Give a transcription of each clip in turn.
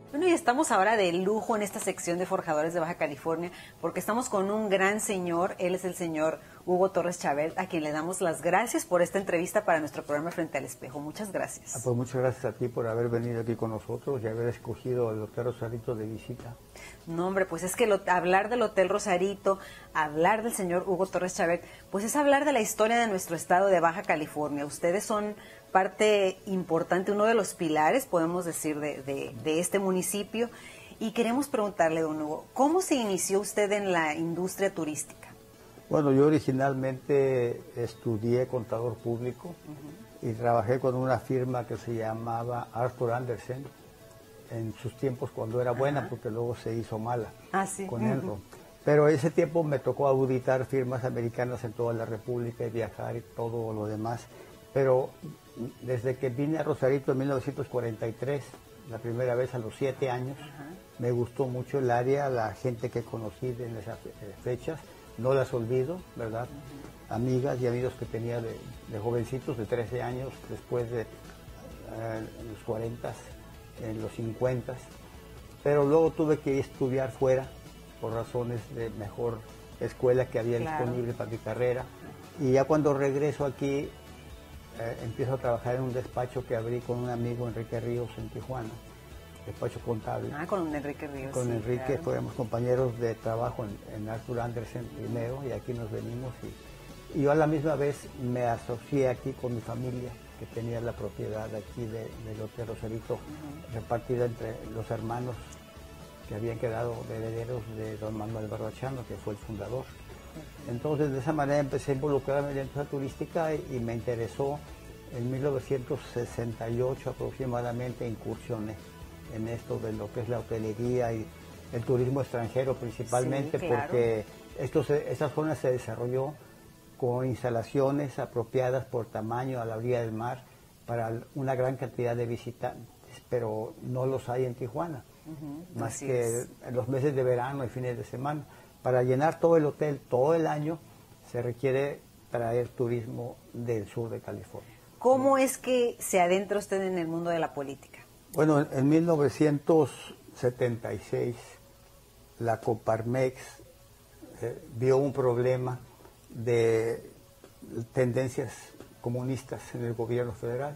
Bueno, y estamos ahora de lujo en esta sección de Forjadores de Baja California, porque estamos con un gran señor. Él es el señor Hugo Torres Chávez, a quien le damos las gracias por esta entrevista para nuestro programa Frente al Espejo. Muchas gracias. Pues muchas gracias a ti por haber venido aquí con nosotros y haber escogido el Hotel Rosarito de visita. No, hombre, pues es que hablar del Hotel Rosarito, hablar del señor Hugo Torres Chávez, pues es hablar de la historia de nuestro estado de Baja California. Ustedes son parte importante, uno de los pilares, podemos decir, de este municipio. Y queremos preguntarle, don Hugo, ¿cómo se inició usted en la industria turística? Bueno, yo originalmente estudié contador público y trabajé con una firma que se llamaba Arthur Andersen en sus tiempos cuando era buena, porque luego se hizo mala con Enron. Pero ese tiempo me tocó auditar firmas americanas en toda la República y viajar y todo lo demás. Pero desde que vine a Rosarito en 1943, la primera vez a los 7 años, me gustó mucho el área, la gente que conocí en esas fechas, no las olvido, ¿verdad? Amigas y amigos que tenía de jovencitos de 13 años, después de los 40, en los 50, pero luego tuve que estudiar fuera por razones de mejor escuela que había disponible para mi carrera, y ya cuando regreso aquí empiezo a trabajar en un despacho que abrí con un amigo, Enrique Ríos, en Tijuana, despacho contable. Con Enrique Ríos. Con Enrique, fuéramos compañeros de trabajo en Arthur Andersen primero, y aquí nos venimos, y yo a la misma vez me asocié aquí con mi familia, que tenía la propiedad aquí del Hotel Rosarito, repartida entre los hermanos que habían quedado herederos de don Manuel Barbachano, que fue el fundador. Entonces, de esa manera empecé a involucrarme en la industria turística y me interesó. En 1968 aproximadamente incursioné en esto de lo que es la hotelería y el turismo extranjero principalmente, porque esta zona se desarrolló con instalaciones apropiadas por tamaño a la orilla del mar para una gran cantidad de visitantes, pero no los hay en Tijuana, más que en los meses de verano y fines de semana. Para llenar todo el hotel todo el año se requiere traer turismo del sur de California. ¿Cómo es que se adentra usted en el mundo de la política? Bueno, en 1976 la Coparmex vio un problema de tendencias comunistas en el gobierno federal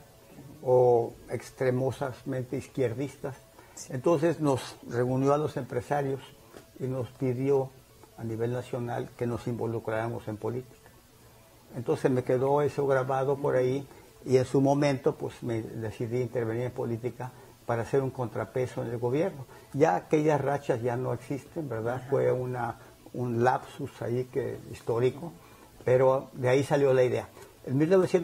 o extremosamente izquierdistas. Entonces nos reunió a los empresarios y nos pidió a nivel nacional que nos involucráramos en política. Entonces me quedó eso grabado por ahí, y en su momento pues me decidí intervenir en política para hacer un contrapeso en el gobierno. Ya aquellas rachas ya no existen, ¿verdad? Fue un lapsus ahí histórico, pero de ahí salió la idea. En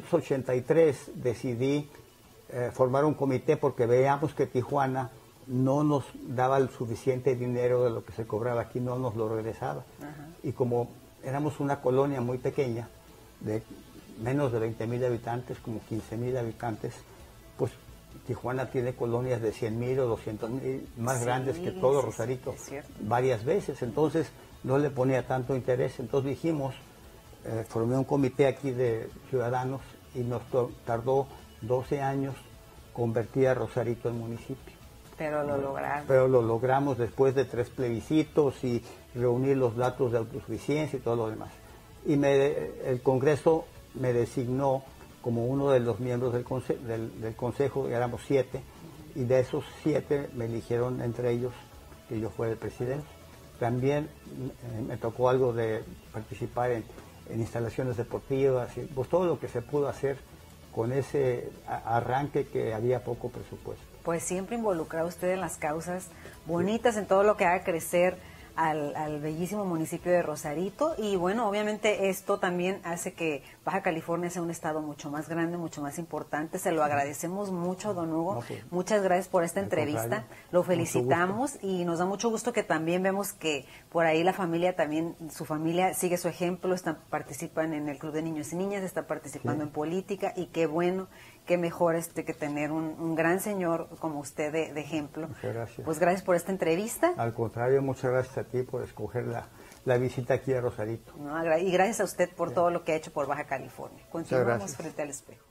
1983 decidí formar un comité porque veíamos que Tijuana no nos daba el suficiente dinero de lo que se cobraba aquí, no nos lo regresaba. Y como éramos una colonia muy pequeña, de menos de 20,000 habitantes, como 15,000 habitantes, pues Tijuana tiene colonias de 100,000 o 200,000 más grandes que todo Rosarito, varias veces. Entonces no le ponía tanto interés. Entonces dijimos, formé un comité aquí de ciudadanos y nos tardó 12 años convertir a Rosarito en municipio. Pero lo lograron. Pero lo logramos después de 3 plebiscitos y reunir los datos de autosuficiencia y todo lo demás. Y el Congreso me designó como uno de los miembros del Consejo, éramos 7, y de esos 7 me eligieron entre ellos que yo fuera el presidente. También me tocó algo de participar en instalaciones deportivas, y pues todo lo que se pudo hacer con ese arranque que había poco presupuesto. Pues siempre involucrado usted en las causas bonitas, en todo lo que haga crecer al bellísimo municipio de Rosarito. Y bueno, obviamente esto también hace que Baja California sea un estado mucho más grande, mucho más importante. Se lo agradecemos mucho, don Hugo. No, pues, muchas gracias por esta entrevista. Lo felicitamos y nos da mucho gusto que también vemos que por ahí la familia también, su familia sigue su ejemplo, participan en el Club de Niños y Niñas, están participando en política, y qué bueno, qué mejor que tener un gran señor como usted de ejemplo. Muchas gracias. Pues gracias por esta entrevista. Al contrario, muchas gracias a ti por escoger la visita aquí a Rosarito. No, y gracias a usted por todo lo que ha hecho por Baja California. Continuamos frente al espejo.